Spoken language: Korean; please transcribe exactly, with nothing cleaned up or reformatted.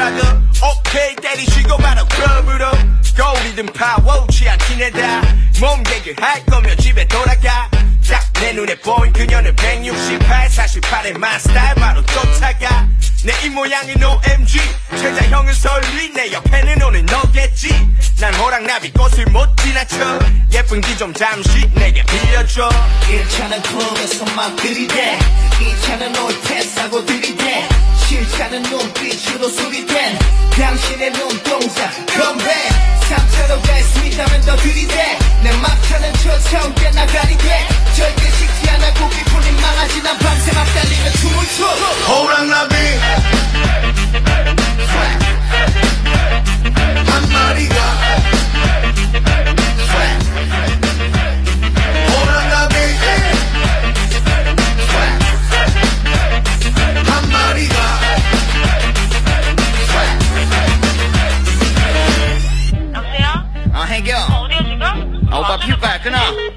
막어 오케이 때리시고 바로 클럽으로 거울이든 파워 취한 티내다 몸개그 할 거면 집에 돌아가 딱 내 눈에 보인 그녀는 백육십팔 사십팔의 마스타일 바로 쫓아가 내 입모양은 오엠지 최자형은 설리 내 옆에는 오늘 너겠지 난 호랑나비 꽃을 못 지나쳐 예쁜 기 좀 잠시 내게 빌려줘 일 차는 클럽에서 막 들이대 이 차는 올 때 싸고 들이대 싫다는 눈빛으로 소리댄 당신의 눈동자 컴백 삼 차로 갈 수 있다면 더 들이대 내 막차는 쫓아올 때 나가리 돼 절대 식지 않아 고기 풀린 망하지 난 밤새 막 달리며 춤을 춰 호랑나비 한 마리가 호랑나비 한 마리가 여보세요? 아 혜경 어디야 지금? 아 오빠 피울까야 끊어